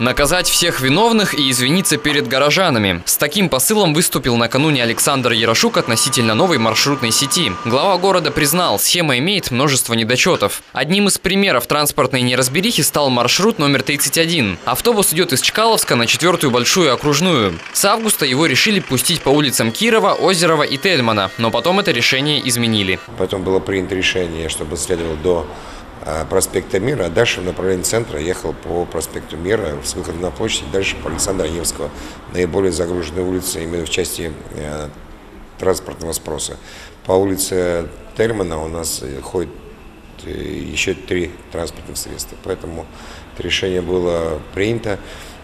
Наказать всех виновных и извиниться перед горожанами. С таким посылом выступил накануне Александр Ярошук относительно новой маршрутной сети. Глава города признал, схема имеет множество недочетов. Одним из примеров транспортной неразберихи стал маршрут номер 31. Автобус идет из Чкаловска на 4-ю большую окружную. С августа его решили пустить по улицам Кирова, Озерова и Тельмана, но потом это решение изменили. Потом было принято решение, чтобы следовал до проспекта Мира, а дальше в направлении центра ехал по проспекту Мира с выхода на площадь, дальше по Александра Невского, наиболее загруженной улице именно в части транспортного спроса. По улице Тельмана у нас ходит еще 3 транспортных средства, поэтому это решение было принято,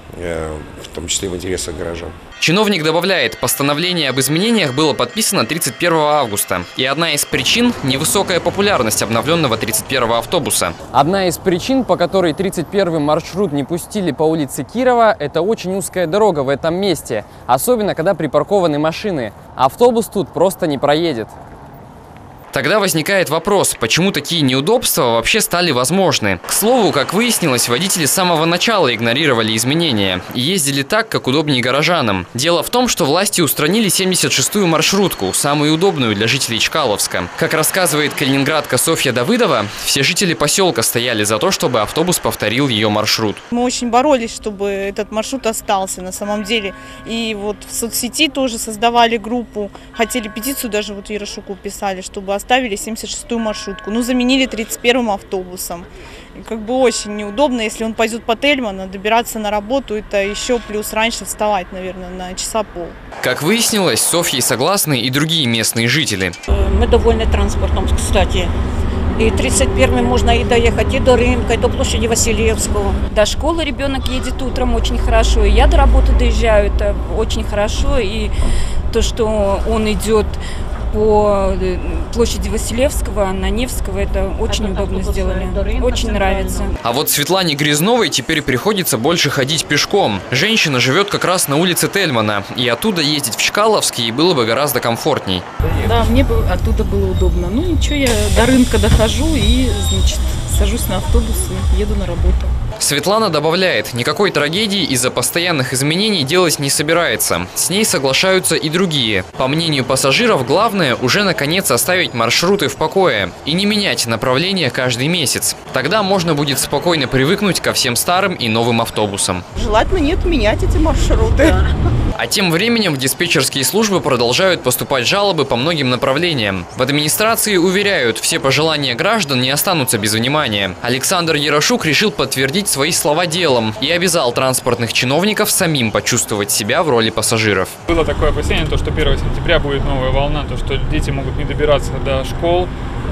в том числе в интересах горожан. Чиновник добавляет, постановление об изменениях было подписано 31 августа. И одна из причин – невысокая популярность обновленного 31-го автобуса. Одна из причин, по которой 31-й маршрут не пустили по улице Кирова – это очень узкая дорога в этом месте. Особенно, когда припаркованы машины. Автобус тут просто не проедет. Тогда возникает вопрос, почему такие неудобства вообще стали возможны. К слову, как выяснилось, водители с самого начала игнорировали изменения и ездили так, как удобнее горожанам. Дело в том, что власти устранили 76-ю маршрутку, самую удобную для жителей Чкаловска. Как рассказывает калининградка Софья Давыдова, все жители поселка стояли за то, чтобы автобус повторил ее маршрут. Мы очень боролись, чтобы этот маршрут остался на самом деле. И вот в соцсети тоже создавали группу, хотели петицию даже вот Ярошуку писали, чтобы оставили 76-ю маршрутку, ну заменили 31-м автобусом. И как бы очень неудобно, если он пойдет по Тельману, добираться на работу, это еще плюс раньше вставать, наверное, на часа пол. Как выяснилось, с Софьей согласны и другие местные жители. Мы довольны транспортом, кстати. И 31-м можно и доехать и до рынка, и до площади Василевского. До школы ребенок едет утром очень хорошо, и я до работы доезжаю, это очень хорошо. И то, что он идет по площади Василевского на Невского, это очень удобно сделали. Очень нравится. А вот Светлане Грязновой теперь приходится больше ходить пешком. Женщина живет как раз на улице Тельмана, и оттуда ездить в Чкаловск ей было бы гораздо комфортней. Да, мне бы оттуда было удобно. Ну ничего, я до рынка дохожу и, значит, сажусь на автобус и еду на работу. Светлана добавляет, никакой трагедии из-за постоянных изменений делать не собирается. С ней соглашаются и другие. По мнению пассажиров, главное уже наконец оставить маршруты в покое и не менять направление каждый месяц. Тогда можно будет спокойно привыкнуть ко всем старым и новым автобусам. Желательно нет менять эти маршруты. А тем временем в диспетчерские службы продолжают поступать жалобы по многим направлениям. В администрации уверяют, все пожелания граждан не останутся без внимания. Александр Ярошук решил подтвердить свои слова делом и обязал транспортных чиновников самим почувствовать себя в роли пассажиров. Было такое опасение, что 1 сентября будет новая волна, то что дети могут не добираться до школ,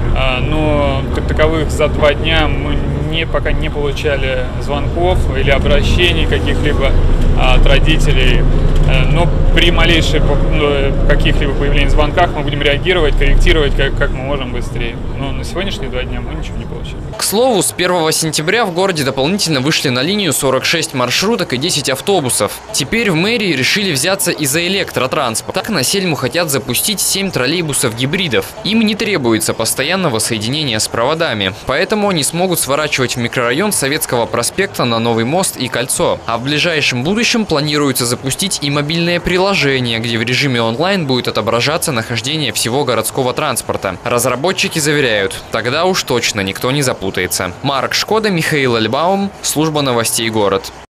но как таковых за 2 дня мы пока не получали звонков или обращений каких-либо от родителей. Но при малейших каких-либо появлении звонках мы будем реагировать, корректировать как мы можем быстрее. Но на сегодняшние 2 дня мы ничего не получили. К слову, с 1 сентября в городе дополнительно вышли на линию 46 маршруток и 10 автобусов. Теперь в мэрии решили взяться и за электротранспорт. Так на Сельму хотят запустить 7 троллейбусов-гибридов. Им не требуется постоянного соединения с проводами, поэтому они смогут сворачивать в микрорайон Советского проспекта на Новый мост и Кольцо. А в ближайшем будущем планируется запустить и мобильное приложение, где в режиме онлайн будет отображаться нахождение всего городского транспорта. Разработчики заверяют, тогда уж точно никто не запутается. Марк Шкода, Михаил Альбаум, служба новостей «Город».